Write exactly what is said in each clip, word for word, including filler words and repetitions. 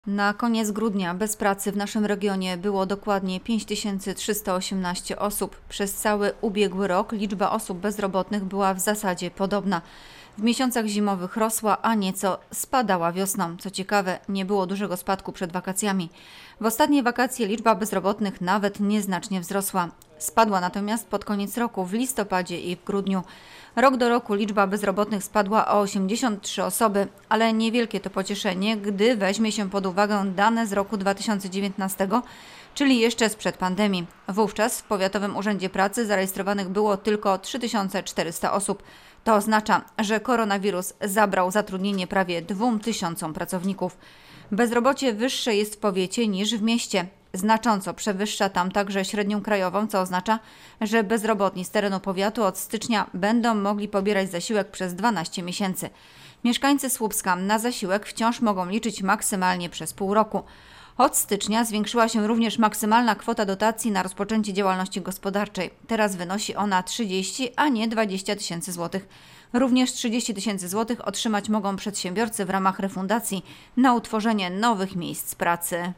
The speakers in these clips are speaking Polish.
Na koniec grudnia bez pracy w naszym regionie było dokładnie pięć tysięcy trzysta osiemnaście osób. Przez cały ubiegły rok liczba osób bezrobotnych była w zasadzie podobna. W miesiącach zimowych rosła, a nieco spadała wiosną. Co ciekawe, nie było dużego spadku przed wakacjami. W ostatnie wakacje liczba bezrobotnych nawet nieznacznie wzrosła. Spadła natomiast pod koniec roku, w listopadzie i w grudniu. Rok do roku liczba bezrobotnych spadła o osiemdziesiąt trzy osoby, ale niewielkie to pocieszenie, gdy weźmie się pod uwagę dane z roku dwa tysiące dziewiętnastego, czyli jeszcze sprzed pandemii. Wówczas w Powiatowym Urzędzie Pracy zarejestrowanych było tylko trzy tysiące czterysta osób. To oznacza, że koronawirus zabrał zatrudnienie prawie dwóm tysiącom pracowników. Bezrobocie wyższe jest w powiecie niż w mieście. Znacząco przewyższa tam także średnią krajową, co oznacza, że bezrobotni z terenu powiatu od stycznia będą mogli pobierać zasiłek przez dwanaście miesięcy. Mieszkańcy Słupska na zasiłek wciąż mogą liczyć maksymalnie przez pół roku. Od stycznia zwiększyła się również maksymalna kwota dotacji na rozpoczęcie działalności gospodarczej. Teraz wynosi ona trzydzieści, a nie dwadzieścia tysięcy złotych. Również trzydzieści tysięcy złotych otrzymać mogą przedsiębiorcy w ramach refundacji na utworzenie nowych miejsc pracy.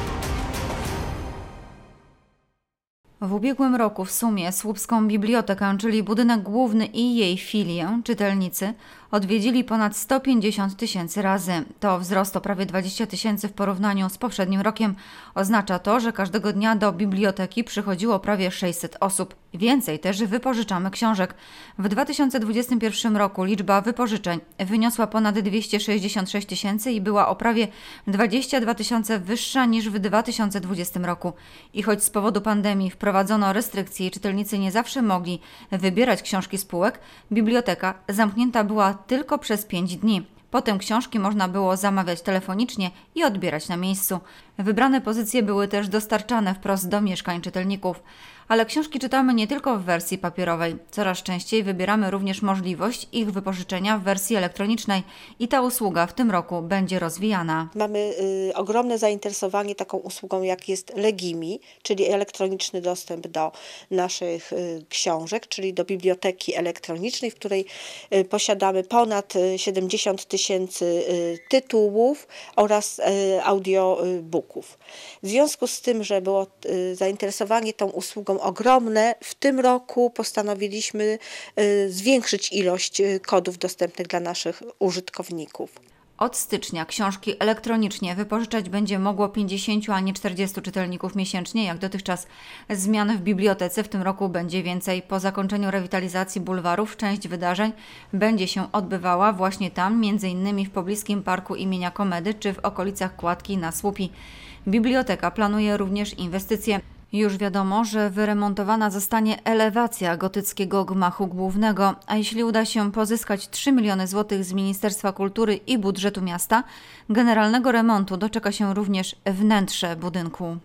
W ubiegłym roku w sumie Słupską Bibliotekę, czyli budynek główny i jej filię, czytelnicy, odwiedzili ponad sto pięćdziesiąt tysięcy razy. To wzrost o prawie dwadzieścia tysięcy w porównaniu z poprzednim rokiem. Oznacza to, że każdego dnia do biblioteki przychodziło prawie sześćset osób. Więcej też wypożyczamy książek. W dwa tysiące dwudziestym pierwszym roku liczba wypożyczeń wyniosła ponad dwieście sześćdziesiąt sześć tysięcy i była o prawie dwadzieścia dwa tysiące wyższa niż w dwa tysiące dwudziestym roku. I choć z powodu pandemii wprowadzono restrykcje i czytelnicy nie zawsze mogli wybierać książki z półek, biblioteka zamknięta była tylko przez pięć dni. Potem książki można było zamawiać telefonicznie i odbierać na miejscu. Wybrane pozycje były też dostarczane wprost do mieszkań czytelników. Ale książki czytamy nie tylko w wersji papierowej. Coraz częściej wybieramy również możliwość ich wypożyczenia w wersji elektronicznej i ta usługa w tym roku będzie rozwijana. Mamy y, ogromne zainteresowanie taką usługą, jak jest Legimi, czyli elektroniczny dostęp do naszych y, książek, czyli do biblioteki elektronicznej, w której y, posiadamy ponad y, siedemdziesiąt tysięcy y, tytułów oraz y, audiobooków. W związku z tym, że było y, zainteresowanie tą usługą ogromne, w tym roku postanowiliśmy y, zwiększyć ilość y, kodów dostępnych dla naszych użytkowników. Od stycznia książki elektronicznie wypożyczać będzie mogło pięćdziesięciu, a nie czterdziestu czytelników miesięcznie, jak dotychczas. Zmian w bibliotece w tym roku będzie więcej. Po zakończeniu rewitalizacji bulwarów część wydarzeń będzie się odbywała właśnie tam, między innymi w pobliskim parku imienia Komedy czy w okolicach Kładki na Słupi. Biblioteka planuje również inwestycje. Już wiadomo, że wyremontowana zostanie elewacja gotyckiego gmachu głównego, a jeśli uda się pozyskać trzy miliony złotych z Ministerstwa Kultury i budżetu miasta, generalnego remontu doczeka się również wnętrze budynku.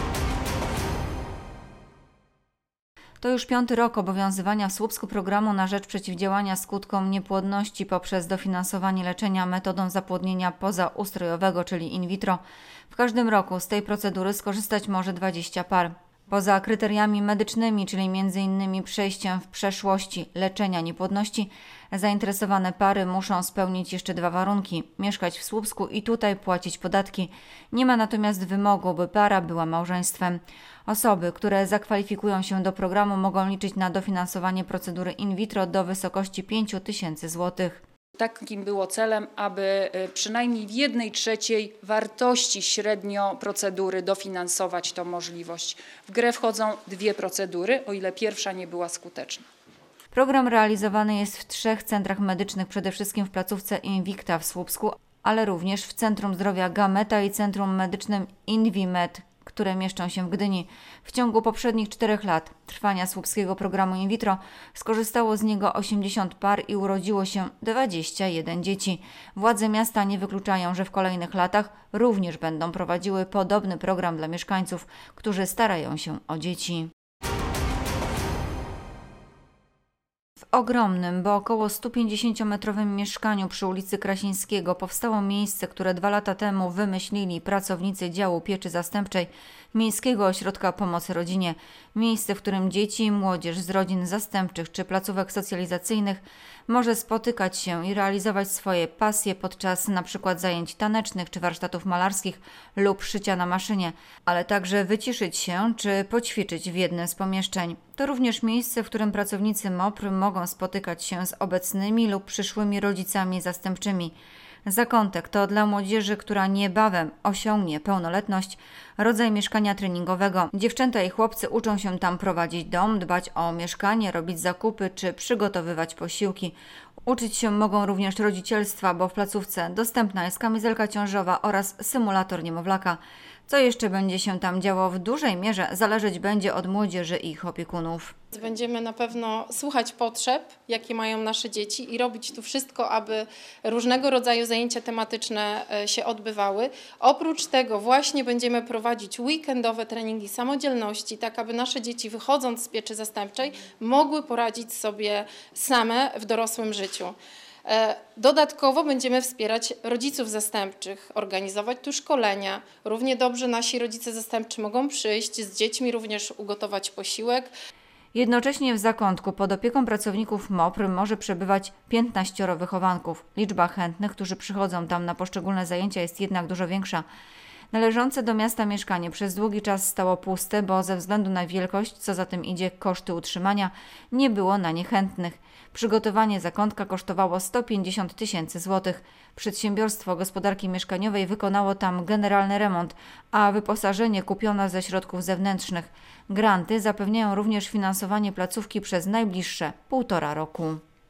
To już piąty rok obowiązywania w Słupsku programu na rzecz przeciwdziałania skutkom niepłodności poprzez dofinansowanie leczenia metodą zapłodnienia pozaustrojowego, czyli in vitro. W każdym roku z tej procedury skorzystać może dwadzieścia par. Poza kryteriami medycznymi, czyli między innymi przejściem w przeszłości leczenia niepłodności, zainteresowane pary muszą spełnić jeszcze dwa warunki: mieszkać w Słupsku i tutaj płacić podatki. Nie ma natomiast wymogu, by para była małżeństwem. Osoby, które zakwalifikują się do programu, mogą liczyć na dofinansowanie procedury in vitro do wysokości pięć tysięcy złotych. Takim było celem, aby przynajmniej w jednej trzeciej wartości średnio procedury dofinansować tą możliwość. W grę wchodzą dwie procedury, o ile pierwsza nie była skuteczna. Program realizowany jest w trzech centrach medycznych, przede wszystkim w placówce Invicta w Słupsku, ale również w Centrum Zdrowia Gameta i Centrum Medycznym Invimed, które mieszczą się w Gdyni. W ciągu poprzednich czterech lat trwania słupskiego programu in vitro skorzystało z niego osiemdziesiąt par i urodziło się dwadzieścia jeden dzieci. Władze miasta nie wykluczają, że w kolejnych latach również będą prowadziły podobny program dla mieszkańców, którzy starają się o dzieci. W ogromnym, bo około sto pięćdziesięciometrowym mieszkaniu przy ulicy Krasińskiego powstało miejsce, które dwa lata temu wymyślili pracownicy działu pieczy zastępczej Miejskiego Ośrodka Pomocy Rodzinie. Miejsce, w którym dzieci i młodzież z rodzin zastępczych czy placówek socjalizacyjnych może spotykać się i realizować swoje pasje podczas np. zajęć tanecznych czy warsztatów malarskich lub szycia na maszynie, ale także wyciszyć się czy poćwiczyć w jednym z pomieszczeń. To również miejsce, w którym pracownicy MOPR mogą spotykać się z obecnymi lub przyszłymi rodzicami zastępczymi. Zakątek to dla młodzieży, która niebawem osiągnie pełnoletność, rodzaj mieszkania treningowego. Dziewczęta i chłopcy uczą się tam prowadzić dom, dbać o mieszkanie, robić zakupy czy przygotowywać posiłki. Uczyć się mogą również rodzicielstwa, bo w placówce dostępna jest kamizelka ciążowa oraz symulator niemowlaka. Co jeszcze będzie się tam działo w dużej mierze zależeć będzie od młodzieży i ich opiekunów. Będziemy na pewno słuchać potrzeb, jakie mają nasze dzieci i robić tu wszystko, aby różnego rodzaju zajęcia tematyczne się odbywały. Oprócz tego właśnie będziemy prowadzić weekendowe treningi samodzielności, tak aby nasze dzieci wychodząc z pieczy zastępczej mogły poradzić sobie same w dorosłym życiu. Dodatkowo będziemy wspierać rodziców zastępczych, organizować tu szkolenia. Równie dobrze nasi rodzice zastępczy mogą przyjść z dziećmi, również ugotować posiłek. Jednocześnie w zakątku pod opieką pracowników MOPR może przebywać piętnaścioro wychowanków. Liczba chętnych, którzy przychodzą tam na poszczególne zajęcia, jest jednak dużo większa. Należące do miasta mieszkanie przez długi czas stało puste, bo ze względu na wielkość, co za tym idzie koszty utrzymania, nie było na nie chętnych. Przygotowanie zakątka kosztowało sto pięćdziesiąt tysięcy złotych. Przedsiębiorstwo gospodarki mieszkaniowej wykonało tam generalny remont, a wyposażenie kupiono ze środków zewnętrznych. Granty zapewniają również finansowanie placówki przez najbliższe półtora roku.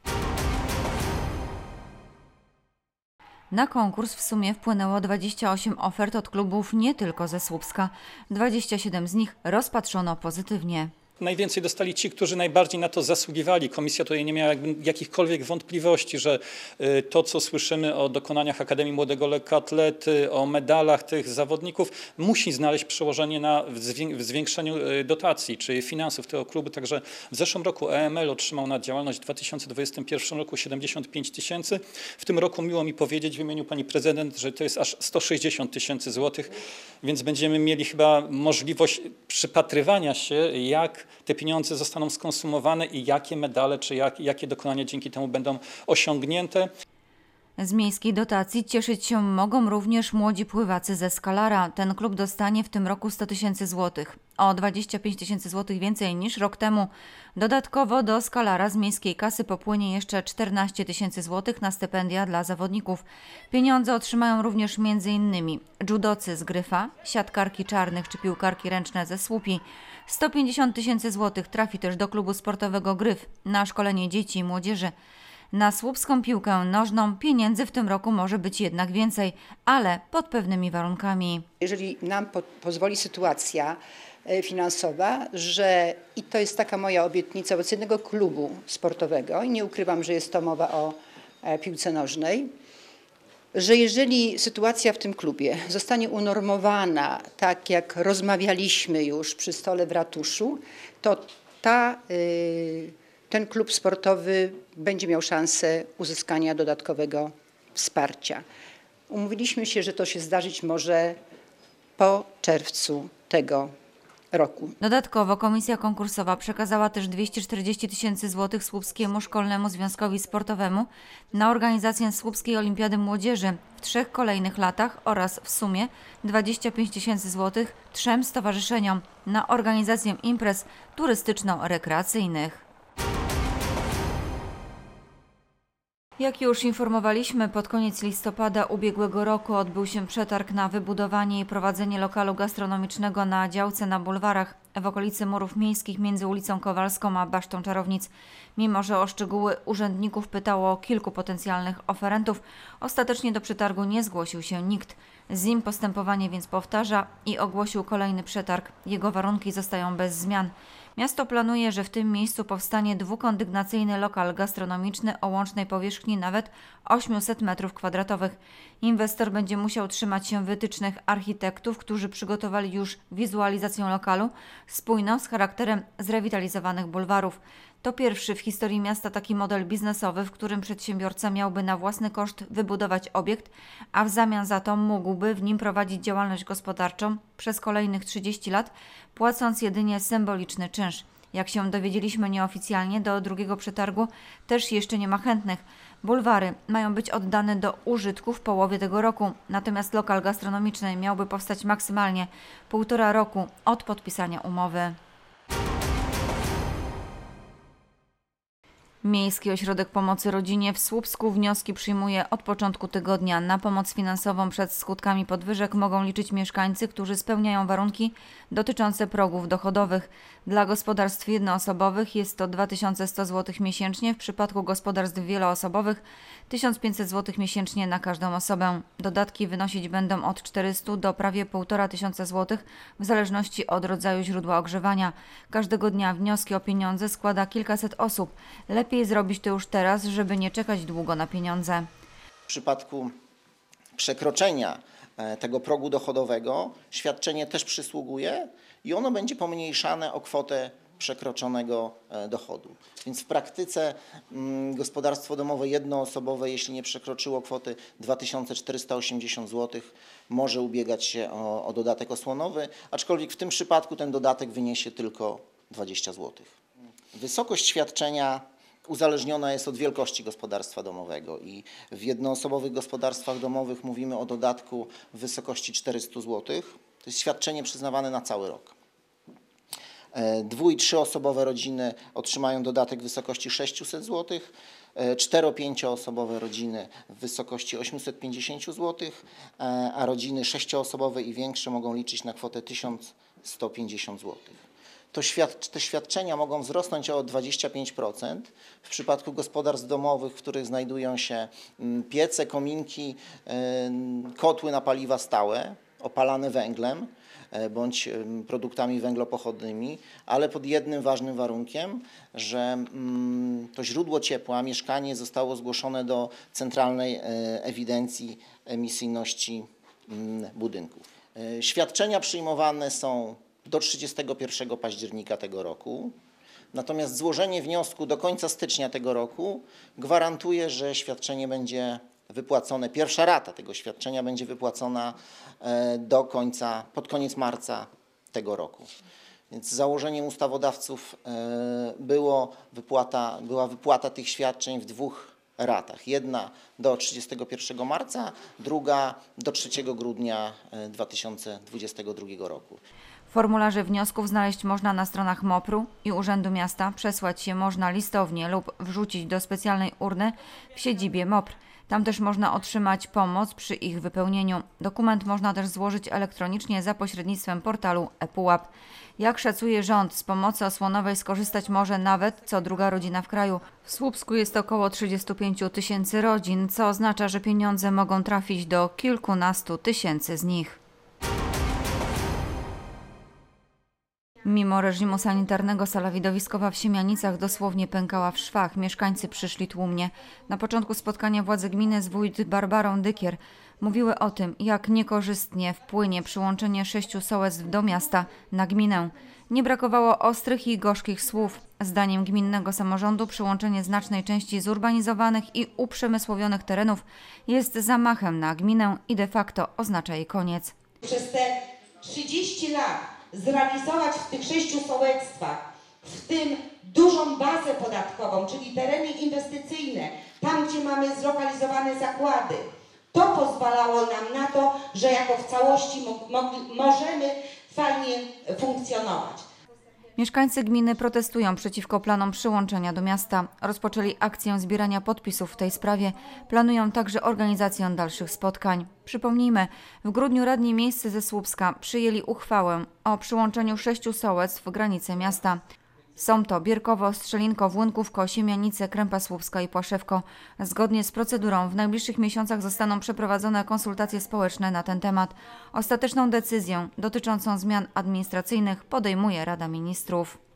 Na konkurs w sumie wpłynęło dwadzieścia osiem ofert od klubów nie tylko ze Słupska. dwadzieścia siedem z nich rozpatrzono pozytywnie. Najwięcej dostali ci, którzy najbardziej na to zasługiwali. Komisja tutaj nie miała jakichkolwiek wątpliwości, że to, co słyszymy o dokonaniach Akademii Młodego Lekkoatlety, o medalach tych zawodników, musi znaleźć przełożenie na w zwiększeniu dotacji czy finansów tego klubu. Także w zeszłym roku E M L otrzymał na działalność w dwa tysiące dwudziestym pierwszym roku siedemdziesiąt pięć tysięcy. W tym roku miło mi powiedzieć w imieniu pani prezydent, że to jest aż sto sześćdziesiąt tysięcy złotych, więc będziemy mieli chyba możliwość przypatrywania się, jak te pieniądze zostaną skonsumowane i jakie medale czy jak, jakie dokonania dzięki temu będą osiągnięte. Z miejskiej dotacji cieszyć się mogą również młodzi pływacy ze Skalara. Ten klub dostanie w tym roku sto tysięcy złotych, o dwadzieścia pięć tysięcy złotych więcej niż rok temu. Dodatkowo do Skalara z miejskiej kasy popłynie jeszcze czternaście tysięcy złotych na stypendia dla zawodników. Pieniądze otrzymają również między innymi judocy z Gryfa, siatkarki czarnych czy piłkarki ręczne ze Słupi. sto pięćdziesiąt tysięcy złotych trafi też do klubu sportowego Gryf na szkolenie dzieci i młodzieży. Na słupską piłkę nożną pieniędzy w tym roku może być jednak więcej, ale pod pewnymi warunkami. Jeżeli nam po, pozwoli sytuacja finansowa, że i to jest taka moja obietnica wobec jednego klubu sportowego i nie ukrywam, że jest to mowa o piłce nożnej, że jeżeli sytuacja w tym klubie zostanie unormowana, tak jak rozmawialiśmy już przy stole w ratuszu, to ta, y, ten klub sportowy będzie miał szansę uzyskania dodatkowego wsparcia. Umówiliśmy się, że to się zdarzyć może po czerwcu tego roku. Dodatkowo komisja konkursowa przekazała też dwieście czterdzieści tysięcy złotych Słupskiemu Szkolnemu Związkowi Sportowemu na organizację Słupskiej Olimpiady Młodzieży w trzech kolejnych latach oraz w sumie dwadzieścia pięć tysięcy złotych trzem stowarzyszeniom na organizację imprez turystyczno-rekreacyjnych. Jak już informowaliśmy, pod koniec listopada ubiegłego roku odbył się przetarg na wybudowanie i prowadzenie lokalu gastronomicznego na działce na bulwarach w okolicy Murów Miejskich między ulicą Kowalską a Basztą Czarownic. Mimo że o szczegóły urzędników pytało kilku potencjalnych oferentów, ostatecznie do przetargu nie zgłosił się nikt. Z nim postępowanie więc powtarza i ogłosił kolejny przetarg. Jego warunki zostają bez zmian. Miasto planuje, że w tym miejscu powstanie dwukondygnacyjny lokal gastronomiczny o łącznej powierzchni nawet osiemset metrów kwadratowych. Inwestor będzie musiał trzymać się wytycznych architektów, którzy przygotowali już wizualizację lokalu spójną z charakterem zrewitalizowanych bulwarów. To pierwszy w historii miasta taki model biznesowy, w którym przedsiębiorca miałby na własny koszt wybudować obiekt, a w zamian za to mógłby w nim prowadzić działalność gospodarczą przez kolejnych trzydzieści lat, płacąc jedynie symboliczny czynsz. Jak się dowiedzieliśmy nieoficjalnie, do drugiego przetargu też jeszcze nie ma chętnych. Bulwary mają być oddane do użytku w połowie tego roku, natomiast lokal gastronomiczny miałby powstać maksymalnie półtora roku od podpisania umowy. Miejski Ośrodek Pomocy Rodzinie w Słupsku wnioski przyjmuje od początku tygodnia. Na pomoc finansową przed skutkami podwyżek mogą liczyć mieszkańcy, którzy spełniają warunki dotyczące progów dochodowych. Dla gospodarstw jednoosobowych jest to dwa tysiące sto złotych miesięcznie, w przypadku gospodarstw wieloosobowych tysiąc pięćset złotych miesięcznie na każdą osobę. Dodatki wynosić będą od czterystu do prawie półtora tysiąca złotych w zależności od rodzaju źródła ogrzewania. Każdego dnia wnioski o pieniądze składa kilkaset osób. Lepiej zrobić to już teraz, żeby nie czekać długo na pieniądze. W przypadku przekroczenia tego progu dochodowego świadczenie też przysługuje i ono będzie pomniejszane o kwotę przekroczonego dochodu. Więc w praktyce gospodarstwo domowe jednoosobowe, jeśli nie przekroczyło kwoty dwa tysiące czterysta osiemdziesiąt złotych, może ubiegać się o, o dodatek osłonowy, aczkolwiek w tym przypadku ten dodatek wyniesie tylko dwadzieścia złotych. Wysokość świadczenia uzależniona jest od wielkości gospodarstwa domowego i w jednoosobowych gospodarstwach domowych mówimy o dodatku w wysokości czterysta złotych. To jest świadczenie przyznawane na cały rok. Dwu- i trzyosobowe rodziny otrzymają dodatek w wysokości sześćset złotych, cztero-pięcioosobowe rodziny w wysokości osiemset pięćdziesiąt złotych, a rodziny sześcioosobowe i większe mogą liczyć na kwotę tysiąc sto pięćdziesiąt złotych. To świad- te świadczenia mogą wzrosnąć o dwadzieścia pięć procent w przypadku gospodarstw domowych, w których znajdują się piece, kominki, kotły na paliwa stałe, opalane węglem bądź produktami węglopochodnymi, ale pod jednym ważnym warunkiem, że to źródło ciepła, mieszkanie zostało zgłoszone do Centralnej Ewidencji Emisyjności Budynków. Świadczenia przyjmowane są do trzydziestego pierwszego października tego roku, natomiast złożenie wniosku do końca stycznia tego roku gwarantuje, że świadczenie będzie wypłacone, pierwsza rata tego świadczenia będzie wypłacona do końca, pod koniec marca tego roku. Więc założeniem ustawodawców było wypłata, była wypłata tych świadczeń w dwóch ratach. Jedna do trzydziestego pierwszego marca, druga do trzeciego grudnia dwa tysiące dwudziestego drugiego roku. Formularze wniosków znaleźć można na stronach mopru i Urzędu Miasta. Przesłać je można listownie lub wrzucić do specjalnej urny w siedzibie MOPR. Tam też można otrzymać pomoc przy ich wypełnieniu. Dokument można też złożyć elektronicznie za pośrednictwem portalu ePUAP. Jak szacuje rząd, z pomocy osłonowej skorzystać może nawet co druga rodzina w kraju. W Słupsku jest około trzydzieści pięć tysięcy rodzin, co oznacza, że pieniądze mogą trafić do kilkunastu tysięcy z nich. Mimo reżimu sanitarnego sala widowiskowa w Siemianicach dosłownie pękała w szwach. Mieszkańcy przyszli tłumnie. Na początku spotkania władze gminy z wójt Barbarą Dykier mówiły o tym, jak niekorzystnie wpłynie przyłączenie sześciu sołectw do miasta na gminę. Nie brakowało ostrych i gorzkich słów. Zdaniem gminnego samorządu przyłączenie znacznej części zurbanizowanych i uprzemysłowionych terenów jest zamachem na gminę i de facto oznacza jej koniec. Przez te trzydzieści lat zrealizować w tych sześciu sołectwach, w tym dużą bazę podatkową, czyli tereny inwestycyjne, tam gdzie mamy zlokalizowane zakłady. To pozwalało nam na to, że jako w całości możemy fajnie funkcjonować. Mieszkańcy gminy protestują przeciwko planom przyłączenia do miasta. Rozpoczęli akcję zbierania podpisów w tej sprawie. Planują także organizację dalszych spotkań. Przypomnijmy, w grudniu radni miejscy ze Słupska przyjęli uchwałę o przyłączeniu sześciu sołectw w granice miasta. Są to Bierkowo, Strzelinko, Włynków, Siemianice, Krępa Słupska i Płaszewko. Zgodnie z procedurą w najbliższych miesiącach zostaną przeprowadzone konsultacje społeczne na ten temat. Ostateczną decyzję dotyczącą zmian administracyjnych podejmuje Rada Ministrów.